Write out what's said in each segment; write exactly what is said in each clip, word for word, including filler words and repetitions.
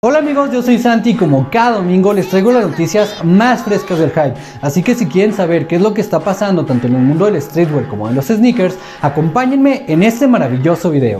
Hola amigos, yo soy Santi y como cada domingo les traigo las noticias más frescas del hype. Así que si quieren saber qué es lo que está pasando tanto en el mundo del streetwear como en los sneakers, acompáñenme en este maravilloso video.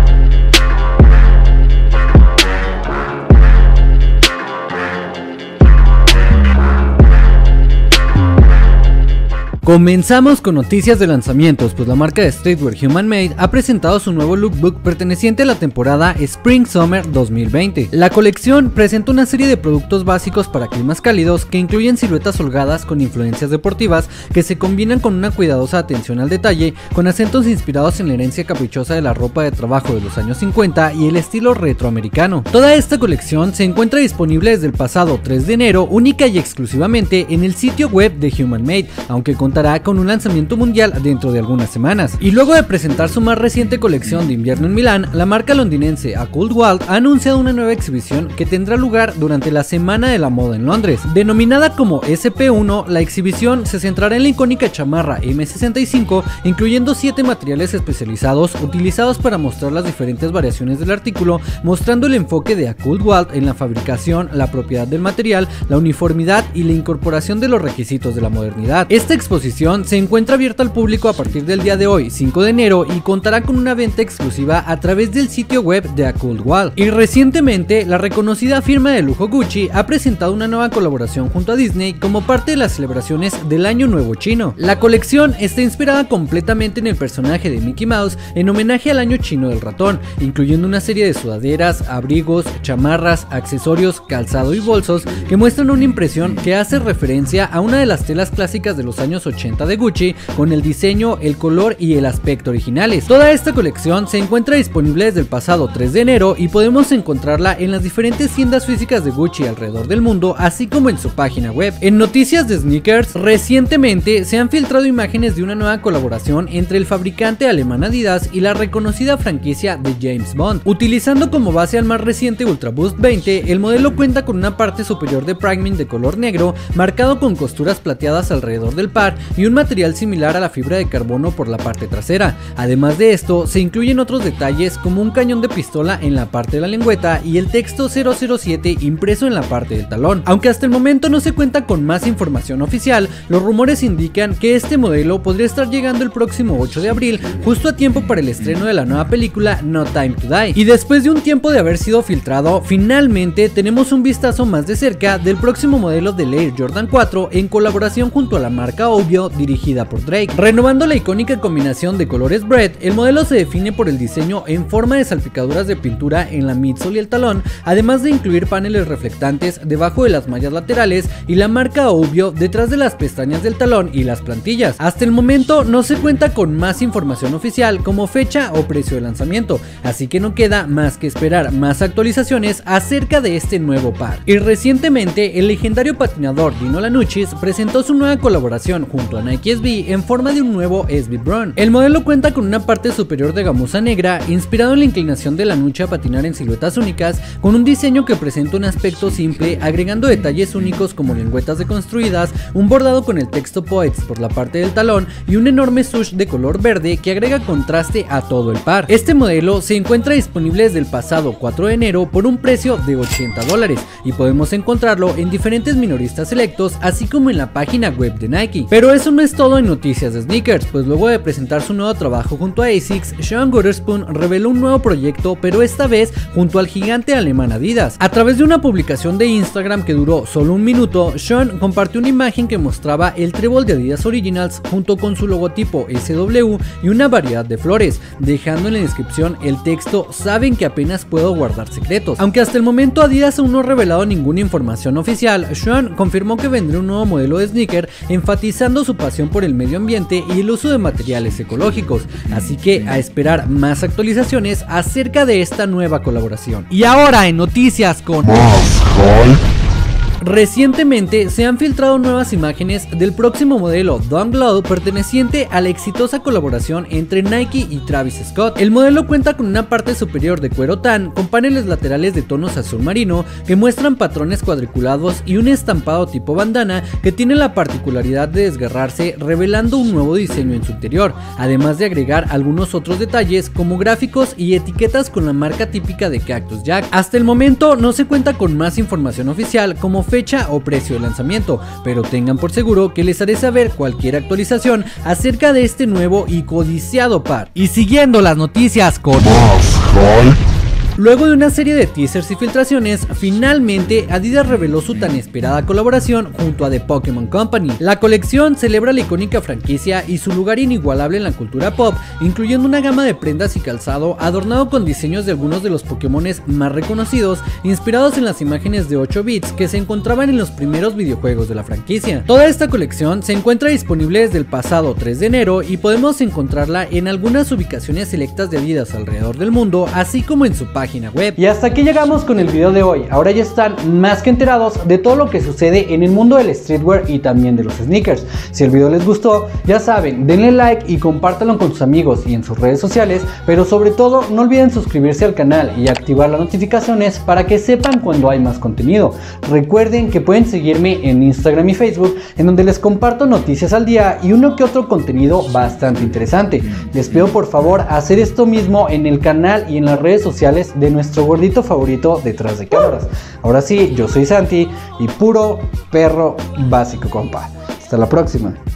Comenzamos con noticias de lanzamientos, pues la marca de streetwear Human Made ha presentado su nuevo lookbook perteneciente a la temporada Spring Summer dos mil veinte. La colección presenta una serie de productos básicos para climas cálidos que incluyen siluetas holgadas con influencias deportivas que se combinan con una cuidadosa atención al detalle, con acentos inspirados en la herencia caprichosa de la ropa de trabajo de los años cincuenta y el estilo retroamericano. Toda esta colección se encuentra disponible desde el pasado tres de enero, única y exclusivamente en el sitio web de Human Made, aunque contará con un lanzamiento mundial dentro de algunas semanas. Y luego de presentar su más reciente colección de invierno en Milán, la marca londinense A Cold World ha anunciado una nueva exhibición que tendrá lugar durante la Semana de la Moda en Londres. Denominada como S P uno, la exhibición se centrará en la icónica chamarra M sesenta y cinco, incluyendo siete materiales especializados utilizados para mostrar las diferentes variaciones del artículo, mostrando el enfoque de A Cold World en la fabricación, la propiedad del material, la uniformidad y la incorporación de los requisitos de la modernidad. Esta exposición se encuentra abierta al público a partir del día de hoy, cinco de enero, y contará con una venta exclusiva a través del sitio web de A Cold World. Y recientemente, la reconocida firma de lujo Gucci ha presentado una nueva colaboración junto a Disney como parte de las celebraciones del Año Nuevo Chino. La colección está inspirada completamente en el personaje de Mickey Mouse en homenaje al Año Chino del Ratón, incluyendo una serie de sudaderas, abrigos, chamarras, accesorios, calzado y bolsos que muestran una impresión que hace referencia a una de las telas clásicas de los años ochenta de Gucci, con el diseño, el color y el aspecto originales. Toda esta colección se encuentra disponible desde el pasado tres de enero y podemos encontrarla en las diferentes tiendas físicas de Gucci alrededor del mundo, así como en su página web. En noticias de sneakers, recientemente se han filtrado imágenes de una nueva colaboración entre el fabricante alemán Adidas y la reconocida franquicia de James Bond. Utilizando como base al más reciente Ultra Boost veinte, el modelo cuenta con una parte superior de priming de color negro, marcado con costuras plateadas alrededor del par y un material similar a la fibra de carbono por la parte trasera. Además de esto, se incluyen otros detalles como un cañón de pistola en la parte de la lengüeta y el texto cero cero siete impreso en la parte del talón. Aunque hasta el momento no se cuenta con más información oficial, los rumores indican que este modelo podría estar llegando el próximo ocho de abril, justo a tiempo para el estreno de la nueva película No Time to Die. Y después de un tiempo de haber sido filtrado, finalmente tenemos un vistazo más de cerca del próximo modelo del Air Jordan cuatro en colaboración junto a la marca Obvio, dirigida por Drake. Renovando la icónica combinación de colores Bread, el modelo se define por el diseño en forma de salpicaduras de pintura en la midsole y el talón, además de incluir paneles reflectantes debajo de las mallas laterales y la marca Obvio detrás de las pestañas del talón y las plantillas. Hasta el momento no se cuenta con más información oficial como fecha o precio de lanzamiento, así que no queda más que esperar más actualizaciones acerca de este nuevo par. Y recientemente el legendario patinador Dino Lanuccis presentó su nueva colaboración junto a Nike S B en forma de un nuevo S B Run. El modelo cuenta con una parte superior de gamuza negra, inspirado en la inclinación de Lanucci a patinar en siluetas únicas, con un diseño que presenta un aspecto simple, agregando detalles únicos como lengüetas deconstruidas, un bordado con el texto Poets por la parte del talón y un enorme swoosh de color verde que agrega contraste a todo el par. Este modelo se encuentra disponible desde el pasado cuatro de enero por un precio de ochenta dólares y podemos encontrarlo en diferentes minoristas selectos, así como en la página web de Nike. Pero eso no es todo en noticias de sneakers, pues luego de presentar su nuevo trabajo junto a Asics, Sean Wotherspoon reveló un nuevo proyecto, pero esta vez junto al gigante alemán Adidas. A través de una publicación de Instagram que duró solo un minuto, Sean compartió una imagen que mostraba el trébol de Adidas Originals junto con su logotipo S W y una variedad de flores, dejando en la descripción el texto "Saben que apenas puedo guardar secretos". Aunque hasta el momento Adidas aún no ha revelado ninguna información oficial, Sean confirmó que vendrá un nuevo modelo de sneaker enfatizando su pasión por el medio ambiente y el uso de materiales ecológicos, así que a esperar más actualizaciones acerca de esta nueva colaboración. Y ahora en noticias con más hype. Recientemente se han filtrado nuevas imágenes del próximo modelo Dawn Glow perteneciente a la exitosa colaboración entre Nike y Travis Scott. El modelo cuenta con una parte superior de cuero tan con paneles laterales de tonos azul marino que muestran patrones cuadriculados y un estampado tipo bandana que tiene la particularidad de desgarrarse, revelando un nuevo diseño en su interior, además de agregar algunos otros detalles como gráficos y etiquetas con la marca típica de Cactus Jack. Hasta el momento no se cuenta con más información oficial como fecha o precio de lanzamiento, pero tengan por seguro que les haré saber cualquier actualización acerca de este nuevo y codiciado par. Y siguiendo las noticias con luego de una serie de teasers y filtraciones, finalmente Adidas reveló su tan esperada colaboración junto a The Pokémon Company. La colección celebra la icónica franquicia y su lugar inigualable en la cultura pop, incluyendo una gama de prendas y calzado adornado con diseños de algunos de los Pokémones más reconocidos, inspirados en las imágenes de ocho bits que se encontraban en los primeros videojuegos de la franquicia. Toda esta colección se encuentra disponible desde el pasado tres de enero y podemos encontrarla en algunas ubicaciones selectas de Adidas alrededor del mundo, así como en su página web. Y hasta aquí llegamos con el video de hoy. Ahora ya están más que enterados de todo lo que sucede en el mundo del streetwear y también de los sneakers. Si el video les gustó, ya saben, denle like y compártanlo con sus amigos y en sus redes sociales, pero sobre todo no olviden suscribirse al canal y activar las notificaciones para que sepan cuando hay más contenido. Recuerden que pueden seguirme en Instagram y Facebook, en donde les comparto noticias al día y uno que otro contenido bastante interesante. Les pido por favor hacer esto mismo en el canal y en las redes sociales de nuestro gordito favorito detrás de cámaras. Ahora sí, yo soy Santi y puro perro básico, compa. Hasta la próxima.